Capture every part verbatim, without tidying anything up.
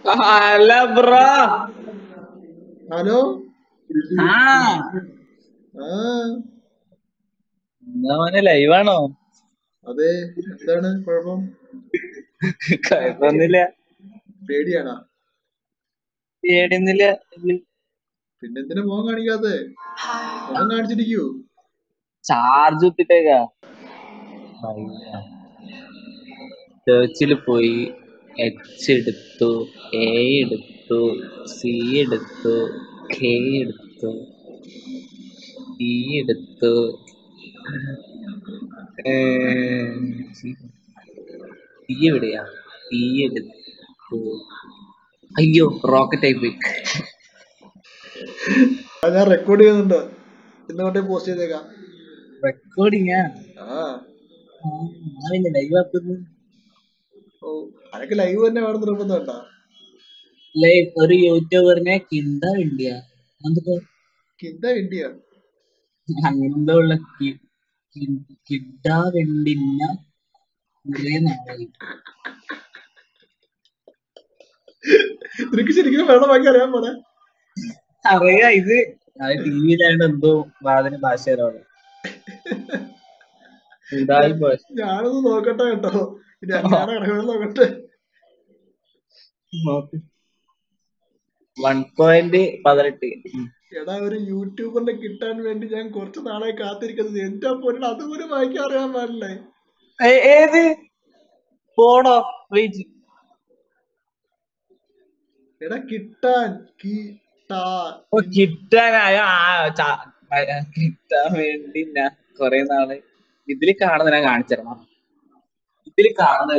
അല്ല bro. Hello. ആ ആ എന്താ മോനെ ലൈവാണോ? അതെ, എന്താണ് കുഴപ്പം? കുഴപ്പമൊന്നുമില്ല. പേടിയാണോ? പേടിയൊന്നുമില്ല. പിന്നെന്തിനാ മോൻ കാണിക്കാതെ? മോൻ കാണിച്ചിരിക്കൂ. ചാർജ് കുത്തിട്ടേക്കാ. സെർച്ചില് പോയി എച്ച് എടുത്തു, എ എടുത്തു, സി എടുത്തു, കെ എടുത്തു, ഇ എടുത്തു, ഇ എവിടെയാ? ഇ എടുത്തു. അയ്യോ, റോക്കറ്റ് ആയി പോയി. ഞാൻ റെക്കോർഡ് ചെയ്യുന്നുണ്ട്, ഇന്ന് കൊണ്ടേ പോസ്റ്റ് ചെയ്തേക്കാം. റെക്കോർഡിങ്ങാ? ആ പിന്നെ ലൈവ് ആക്കുന്നു. ഓ, അനക്ക് ലൈവ് തന്നെ വേണം നിർബന്ധം കേട്ടാ. ലൈവ് ഒരു യൂട്യൂബറിനെ കിണ്ടാ വേണ്ടിയ എന്തൊക്കെ കിന്താ ഇന്ത്യ അങ്ങനെന്തോ ഉള്ള കിട്ടാ വേണ്ടില്ല കുറെ നാളായി. നിനക്ക് ശരിക്കും വേണം വാങ്ങി അറിയാൻ പോണെ. അറിയാ, ഇത് അത് ടി വിയിലാണ്ട് എന്തോ വാതിന് ഭാഷയിലാണ്. ഞാനൊന്ന് നോക്കട്ടെ കേട്ടോ, ഞാൻ ഇറങ്ങണം നോക്കട്ടെ. വൺ പോയിന്റ് പതിനെട്ട്. എടാ, ഒരു യൂട്യൂബറിനെ കിട്ടാൻ വേണ്ടി ഞാൻ കുറച്ച് നാളെ കാത്തിരിക്കുന്നത്. എന്റെ പൊന്നിന് അതുപോലും വായിക്കാൻ അറിയാൻ പാടില്ലേ? ഏത് പോണോ? വെയിറ്റ്. എടാ, കിട്ടാൻ കിട്ടാനായ കിട്ടാൻ വേണ്ടി ഞാൻ കൊറേ നാള് ഇതില് കാണുന്ന ഞാൻ കാണിച്ചിരണം. ഇതില് കാണുന്നത്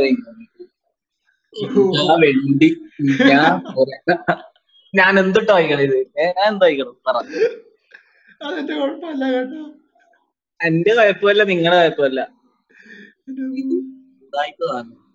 വേണ്ടി ഞാൻ ഞാൻ എന്തിട്ടോ വായിക്കണം? ഇത് ഞാൻ എന്ത് വായിക്കണം പറ. അതെന്റെ കുഴപ്പമല്ല കേട്ടോ. എന്റെ കുഴപ്പമല്ല, നിങ്ങളുടെ കുഴപ്പമല്ല. ഇതായിട്ടതാണ്.